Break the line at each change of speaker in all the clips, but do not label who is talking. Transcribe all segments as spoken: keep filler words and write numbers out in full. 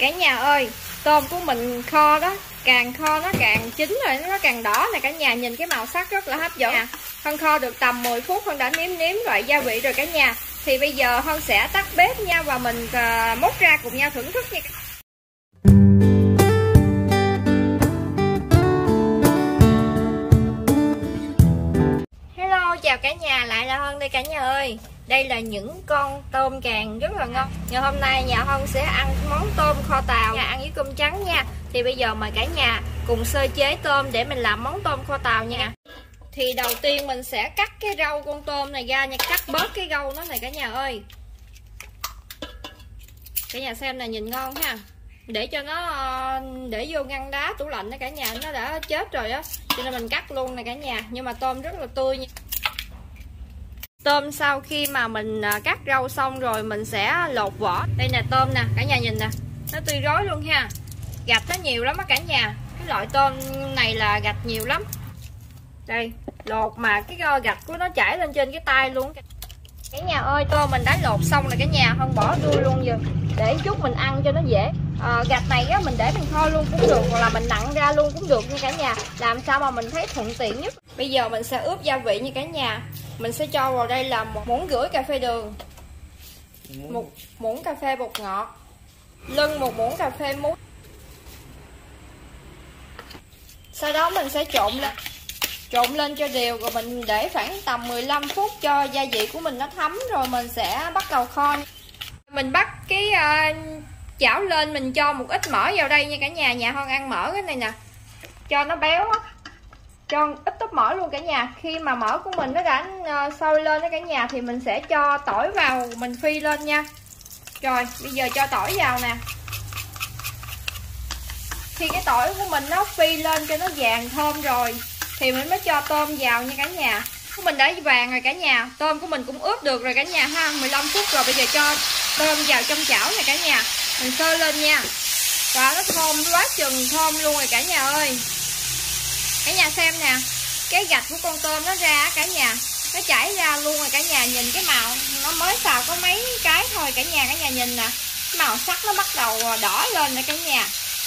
Cả nhà ơi, tôm của mình kho đó, càng kho nó càng chín rồi, nó càng đỏ nè cả nhà, nhìn cái màu sắc rất là hấp dẫn. Hân kho được tầm mười phút, Hân đã nếm nếm loại gia vị rồi cả nhà. Thì bây giờ Hân sẽ tắt bếp nha và mình uh, múc ra cùng nhau thưởng thức nha. Hello, chào cả nhà, lại là Hân đây cả nhà ơi. Đây là những con tôm càng rất là ngon. Ngày hôm nay nhà Hân sẽ ăn món tôm kho tàu, ăn với cơm trắng nha. Thì bây giờ mời cả nhà cùng sơ chế tôm để mình làm món tôm kho tàu nha. Thì đầu tiên mình sẽ cắt cái rau con tôm này ra nha, cắt bớt cái rau nó này cả nhà ơi. Cả nhà xem nè, nhìn ngon ha. Để cho nó để vô ngăn đá tủ lạnh đó cả nhà, nó đã chết rồi á, cho nên mình cắt luôn này cả nhà. Nhưng mà tôm rất là tươi nha. Tôm sau khi mà mình cắt rau xong rồi mình sẽ lột vỏ. Đây nè tôm nè, cả nhà nhìn nè, nó tươi rói luôn ha. Gạch nó nhiều lắm á cả nhà. Cái loại tôm này là gạch nhiều lắm. Đây, lột mà cái gạch của nó chảy lên trên cái tay luôn. Cả nhà ơi, tôm mình đã lột xong rồi cả nhà, không bỏ đuôi luôn giờ. Để chút mình ăn cho nó dễ. À, gạch này á mình để mình kho luôn cũng được, hoặc là mình nặn ra luôn cũng được nha cả nhà. Làm sao mà mình thấy thuận tiện nhất. Bây giờ mình sẽ ướp gia vị nha cả nhà. Mình sẽ cho vào đây là một muỗng rưỡi cà phê đường, một muỗng cà phê bột ngọt, lưng một muỗng cà phê muối. Sau đó mình sẽ trộn lên trộn lên cho đều, rồi mình để khoảng tầm mười lăm phút cho gia vị của mình nó thấm, rồi mình sẽ bắt đầu kho. Mình bắt cái uh, chảo lên, mình cho một ít mỡ vào đây nha cả nhà. Nhà Hân ăn mỡ cái này nè, cho nó béo á, cho ít tóp mỡ luôn cả nhà. Khi mà mỡ của mình nó đã uh, sôi lên đó cả nhà, thì mình sẽ cho tỏi vào, mình phi lên nha. Rồi bây giờ cho tỏi vào nè. Khi cái tỏi của mình nó phi lên cho nó vàng thơm rồi thì mình mới cho tôm vào nha cả nhà. Của mình đã vàng rồi cả nhà, tôm của mình cũng ướp được rồi cả nhà ha, mười lăm phút rồi. Bây giờ cho tôm vào trong chảo này cả nhà, mình sơ lên nha. Và nó thơm quá chừng thơm luôn rồi cả nhà ơi. Cả nhà xem nè, cái gạch của con tôm nó ra cả nhà, nó chảy ra luôn rồi cả nhà. Nhìn cái màu nó mới xào có mấy cái thôi cả nhà. Cả nhà nhìn nè, màu sắc nó bắt đầu đỏ lên nè cả nhà.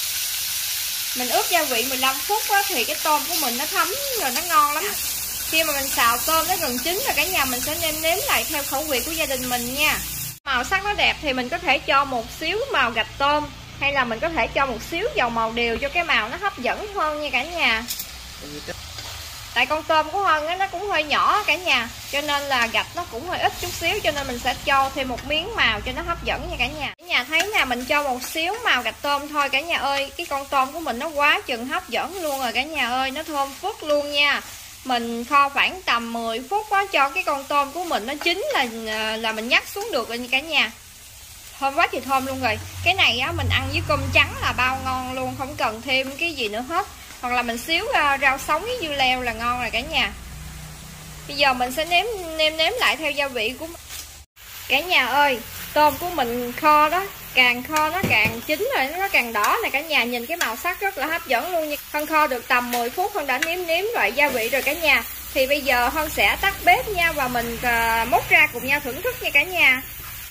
Mình ướp gia vị mười lăm phút á, thì cái tôm của mình nó thấm rồi, nó ngon lắm. Khi mà mình xào tôm nó gần chín rồi cả nhà, mình sẽ nêm nếm lại theo khẩu vị của gia đình mình nha. Màu sắc nó đẹp thì mình có thể cho một xíu màu gạch tôm, hay là mình có thể cho một xíu dầu màu điều cho cái màu nó hấp dẫn hơn nha cả nhà. Tại con tôm của Hân á, nó cũng hơi nhỏ cả nhà, cho nên là gạch nó cũng hơi ít chút xíu, cho nên mình sẽ cho thêm một miếng màu cho nó hấp dẫn nha cả nhà. Cả nhà thấy nè, mình cho một xíu màu gạch tôm thôi cả nhà ơi. Cái con tôm của mình nó quá chừng hấp dẫn luôn rồi cả nhà ơi, nó thơm phức luôn nha. Mình kho khoảng tầm mười phút quá cho cái con tôm của mình nó chín là là mình nhắc xuống được rồi nha cả nhà. Thơm quá thì thơm luôn rồi. Cái này á mình ăn với cơm trắng là bao ngon luôn, không cần thêm cái gì nữa hết. Hoặc là mình xíu rau sống với dưa leo là ngon rồi cả nhà. Bây giờ mình sẽ nếm nêm nếm lại theo gia vị của mình. Cả nhà ơi, tôm của mình kho đó, càng kho nó càng chín rồi, nó càng đỏ này cả nhà. Nhìn cái màu sắc rất là hấp dẫn luôn nha. Hân kho được tầm mười phút, Hân đã nếm nếm loại gia vị rồi cả nhà. Thì bây giờ Hân sẽ tắt bếp nha và mình uh, múc ra cùng nhau thưởng thức nha cả nhà.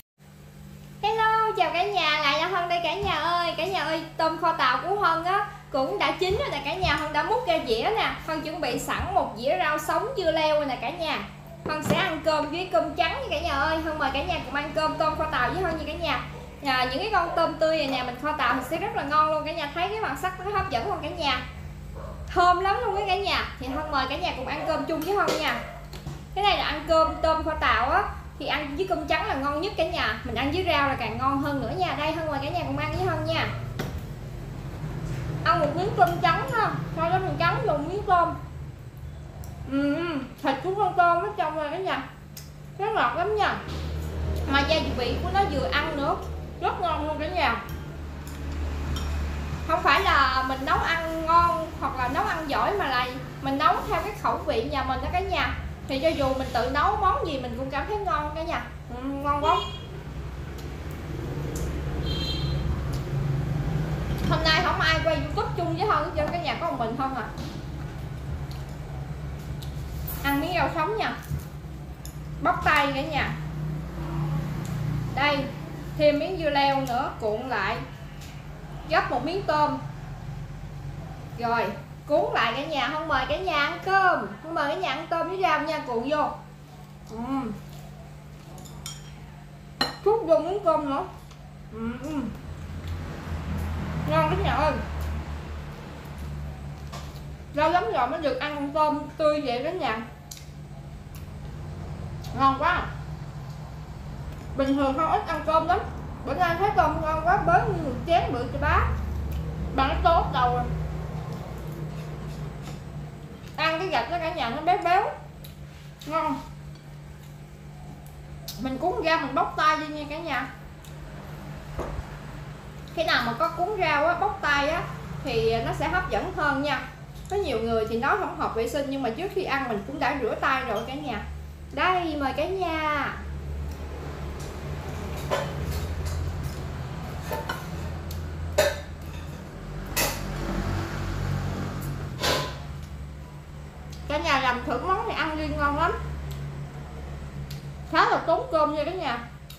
Hello, chào cả nhà, lại là Hân đây cả nhà ơi. Cả nhà ơi, tôm kho tàu của Hân á cũng đã chín rồi nè cả nhà. Hân đã múc ra dĩa nè. Hân chuẩn bị sẵn một dĩa rau sống dưa leo rồi nè cả nhà. Hân sẽ ăn cơm với cơm trắng nha cả nhà ơi. Hân mời cả nhà cùng ăn cơm tôm kho tàu với Hân nha cả nhà. À, những cái con tôm tươi này nè mình kho tàu thì sẽ rất là ngon luôn cả nhà. Thấy cái màu sắc nó hấp dẫn không cả nhà, thơm lắm luôn đó cả nhà. Thì Hân mời cả nhà cùng ăn cơm chung với Hân nha. Cái này là ăn cơm tôm kho tàu á, thì ăn với cơm trắng là ngon nhất cả nhà. Mình ăn với rau là càng ngon hơn nữa nha. Đây Hân mời cả nhà cùng ăn với Hân nha. Ăn một miếng cơm trắng ha, sau đó mình cắn dùng miếng tôm. Ừ, thịt của con tôm nó trong rồi cả nhà, rất ngọt lắm nha. Mà gia vị của nó vừa ăn nữa, rất ngon luôn cả nhà. Không phải là mình nấu ăn ngon hoặc là nấu ăn giỏi, mà là mình nấu theo cái khẩu vị nhà mình đó cả nhà. Thì cho dù mình tự nấu món gì mình cũng cảm thấy ngon cả nhà. Ừ, ngon quá. Hôm nay không ai quay YouTube chung với Hân cho cả nhà, có một mình Hân à. Ăn miếng rau sống nha, bóc tay cả nhà. Đây thêm miếng dưa leo nữa cuộn lại. gấp một miếng tôm. Rồi cuốn lại cả nhà. Không mời cả nhà ăn cơm, không mời cả nhà ăn tôm với rau nha, cuộn vô. uhm. Chút vô miếng tôm nữa. uhm. Ngon cả nhà ơi. Lâu lắm rồi mới được ăn con tôm tươi vậy cả nhà. Ngon quá. Bình thường không ít ăn tôm lắm, bữa nay thấy tôm ngon quá, bớt như một chén bự cho bá. Bằng cái tô đầu rồi. Ăn cái gạch đó cả nhà, nó béo béo ngon. Mình cuốn rau mình bóc tay đi nha cả nhà. Khi nào mà có cuốn rau á, bóc tay á thì nó sẽ hấp dẫn hơn nha. Có nhiều người thì nói không hợp vệ sinh, nhưng mà trước khi ăn mình cũng đã rửa tay rồi cả nhà. Đây mời cả nhà. Cả nhà làm thử món này ăn đi, ngon lắm. Khá là tốn cơm nha cả nhà.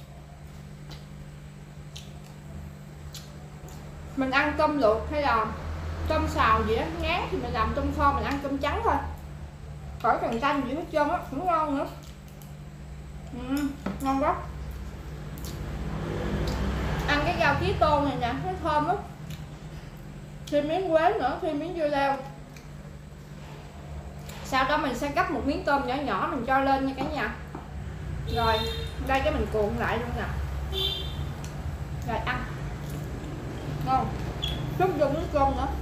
Mình ăn tôm luộc hay là tôm xào gì đó ngán thì mình làm tôm kho, mình ăn tôm trắng thôi, khỏi cần canh gì hết trơn á, cũng ngon nữa. uhm, Ngon quá. Ăn cái rau tí tô này nè, nó thơm lắm. Thêm miếng quế nữa, thêm miếng dưa leo. Sau đó mình sẽ gấp một miếng tôm nhỏ nhỏ mình cho lên nha cả nhà. Rồi đây cái mình cuộn lại luôn nè. Rồi ăn ngon. Chút vô miếng cơm nữa.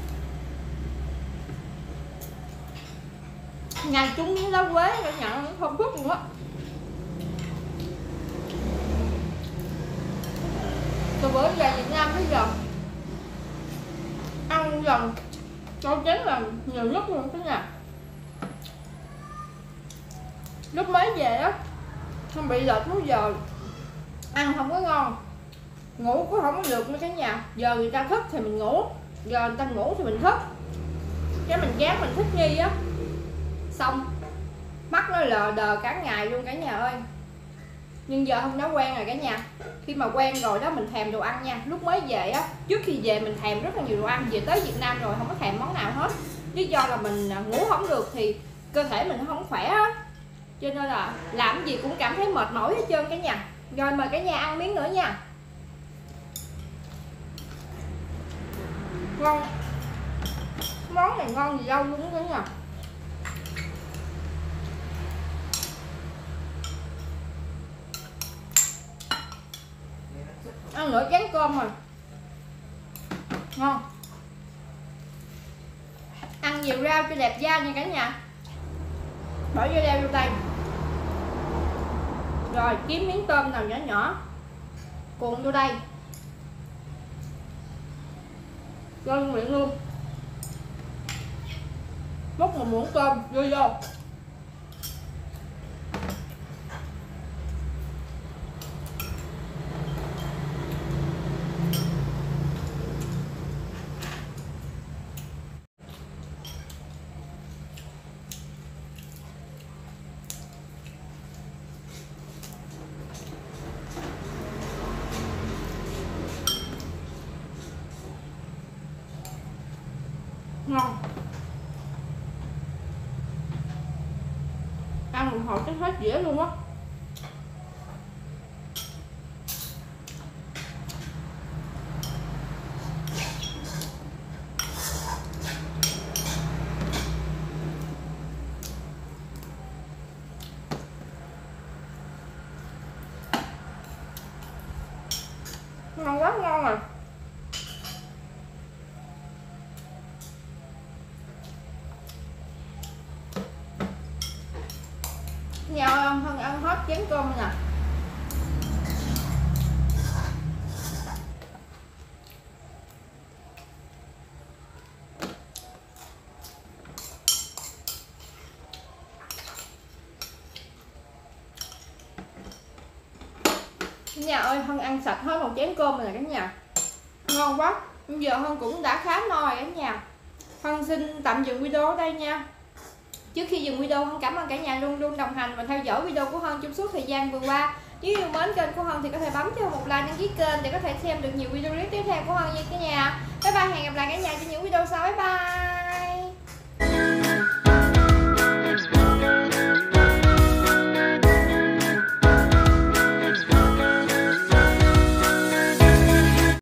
Nhà trúng miếng lá quế cả nhà, nó thơm phức luôn á. Từ bữa về Việt Nam tới giờ ăn lần cho chén là nhiều nhất luôn cả nhà. Lúc mới về á không bị lệch múi giờ, ăn không có ngon, ngủ cũng không có được nữa cả nhà. Giờ người ta thức thì mình ngủ, giờ người ta ngủ thì mình thức, cái mình gán mình thích nghi á, xong mắt nó lờ đờ cả ngày luôn cả nhà ơi. Nhưng giờ không nấu quen rồi cả nhà. Khi mà quen rồi đó mình thèm đồ ăn nha. Lúc mới về á, trước khi về mình thèm rất là nhiều đồ ăn, về tới Việt Nam rồi không có thèm món nào hết. Lý do là mình ngủ không được thì cơ thể mình không khỏe á, cho nên là làm gì cũng cảm thấy mệt mỏi hết trơn cả nhà. Rồi mời cả nhà ăn miếng nữa nha. Ngon. Món này ngon gì đâu luôn cả nhà. Ăn nửa chén cơm rồi. Ngon. Ăn nhiều rau cho đẹp da nha cả nhà. Bỏ dưa leo vô đây. Rồi kiếm miếng tôm nào nhỏ nhỏ cuộn vô đây, cho miệng luôn. Múc một muỗng tôm vô vô. Ngon. Ăn một hồi chắc hết dĩa luôn á. Ngon quá ngon rồi. Nhau ăn hơn ăn hết chén cơm nè. Cả nhà ơi, Hân ăn sạch hết một chén cơm rồi nè cả nhà. Ngon quá. Bây giờ Hân cũng đã khá no rồi cả nhà. Hân xin tạm dừng video ở đây nha. Trước khi dừng video, Hân cảm ơn cả nhà luôn luôn đồng hành và theo dõi video của Hân trong suốt thời gian vừa qua. Nếu yêu mến kênh của Hân thì có thể bấm cho một like, đăng ký kênh để có thể xem được nhiều video clip tiếp theo của Hân nha cả nhà. Bye Bye bye, hẹn gặp lại cả nhà trong những video sau. Bye bye.